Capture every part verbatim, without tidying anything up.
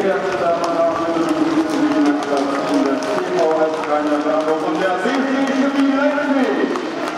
geehrten Damen und Herren, der T V S Rainer Werbung und der B C Chemie Leipzig.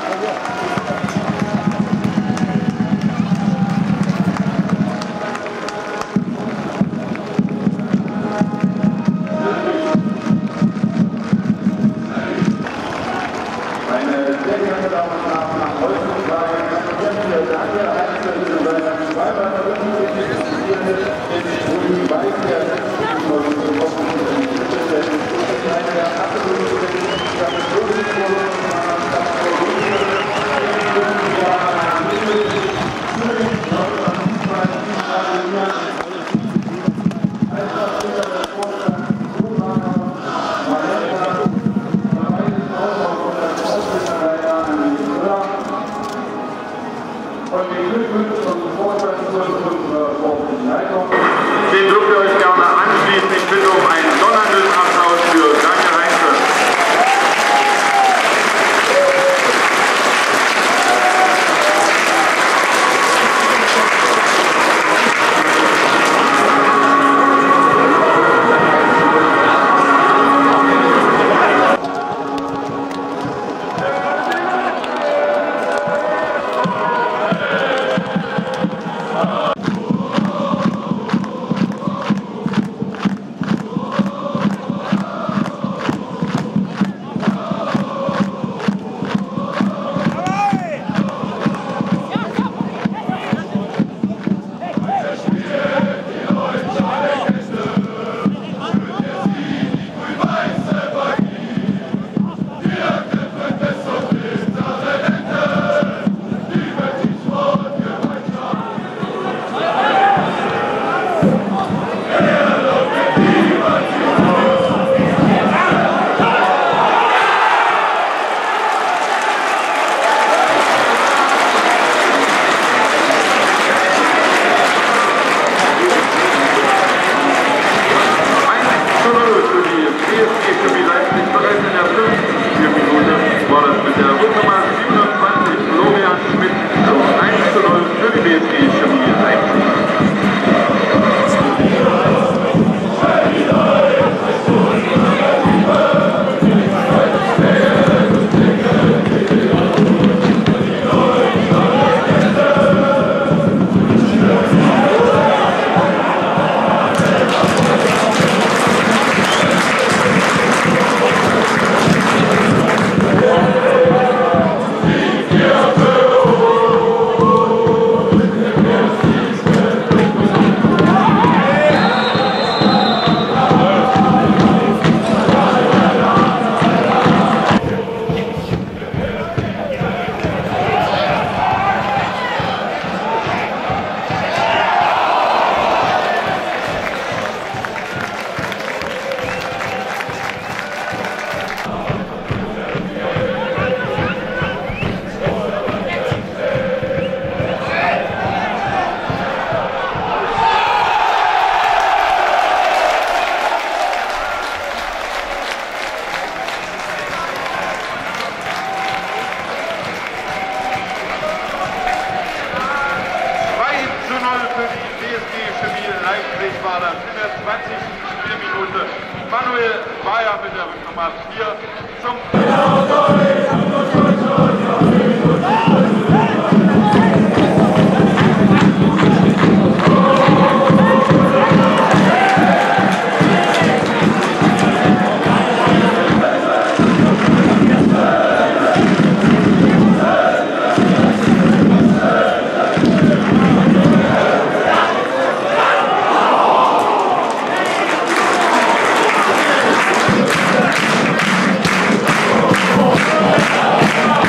Meine sehr geehrten Damen und Herren, nach heutzutage präsentiert der Daniel Einzel seinen zweimal in Grün-Weiß der letzten Wochen eine der absoluten Den dürft ihr euch gerne anschließen. Ich bitte um einen donnernden Applaus für Daniel Einzel. Leipzig war das in der zwanzigsten Spielminute. Manuel Bayer mit der Nummer vier zum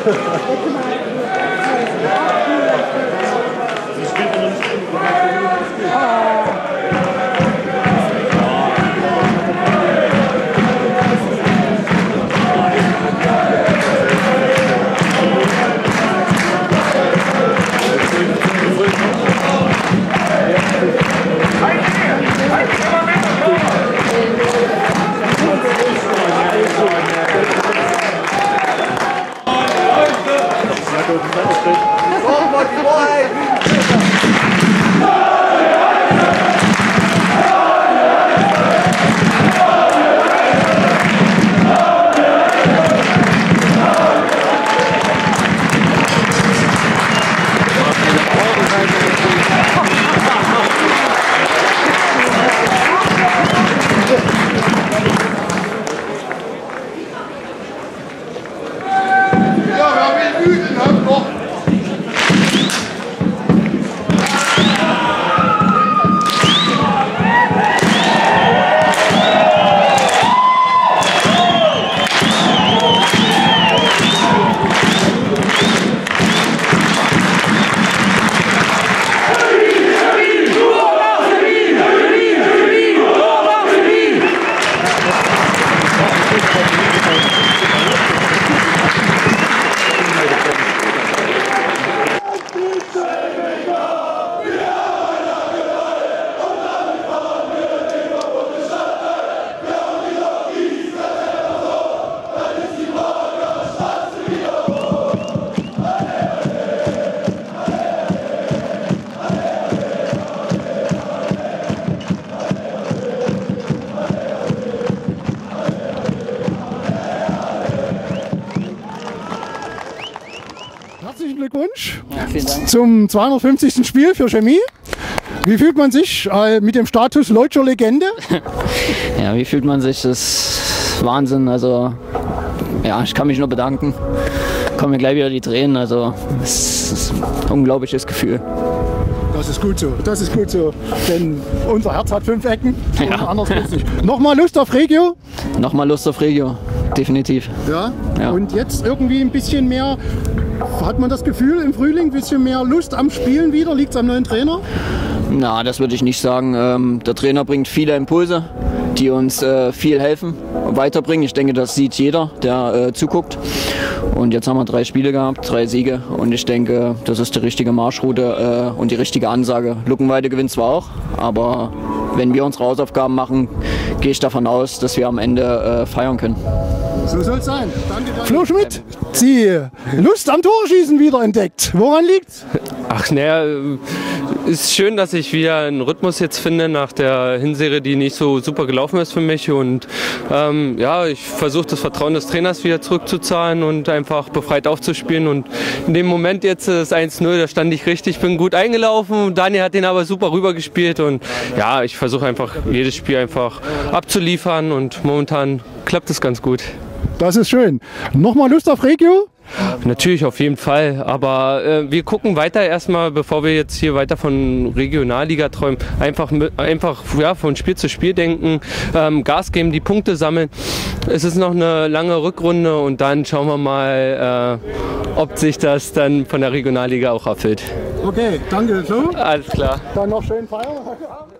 Herzlichen Glückwunsch ja, vielen Dank. Zum zweihundertfünfzigsten Spiel für Chemie. Wie fühlt man sich äh, mit dem Status Leutscher Legende? Ja, wie fühlt man sich? Das ist Wahnsinn. Also, ja, ich kann mich nur bedanken. Kommen mir gleich wieder die Tränen. Also, es ist ein unglaubliches Gefühl. Das ist gut so, das ist gut so. Denn unser Herz hat fünf Ecken. Ja. Und anders geht's nicht. Nochmal Lust auf Regio? Nochmal Lust auf Regio, definitiv. Ja? Ja. Und jetzt irgendwie ein bisschen mehr, hat man das Gefühl im Frühling, ein bisschen mehr Lust am Spielen wieder? Liegt es am neuen Trainer? Na, das würde ich nicht sagen. Ähm, der Trainer bringt viele Impulse, die uns äh, viel helfen und weiterbringen. Ich denke, das sieht jeder, der äh, zuguckt. Und jetzt haben wir drei Spiele gehabt, drei Siege. Und ich denke, das ist die richtige Marschroute äh, und die richtige Ansage. Luckenwalde gewinnt zwar auch, aber wenn wir unsere Hausaufgaben machen, gehe ich davon aus, dass wir am Ende äh, feiern können. So soll es sein. Danke, danke. Flo Schmidt, die Lust am Torschießen wieder entdeckt. Woran liegt's? Ach naja, ist schön, dass ich wieder einen Rhythmus jetzt finde nach der Hinserie, die nicht so super gelaufen ist für mich. Und ähm, ja, ich versuche das Vertrauen des Trainers wieder zurückzuzahlen und einfach befreit aufzuspielen. Und in dem Moment jetzt das eins null, da stand ich richtig, bin gut eingelaufen. Daniel hat den aber super rübergespielt. Und ja, ich versuche einfach jedes Spiel einfach abzuliefern und momentan klappt es ganz gut. Das ist schön. Nochmal Lust auf Regio? Natürlich, auf jeden Fall. Aber äh, wir gucken weiter erstmal, bevor wir jetzt hier weiter von Regionalliga träumen, einfach, einfach ja, von Spiel zu Spiel denken, ähm, Gas geben, die Punkte sammeln. Es ist noch eine lange Rückrunde und dann schauen wir mal, äh, ob sich das dann von der Regionalliga auch erfüllt. Okay, danke. So. Alles klar. Dann noch schön feiern.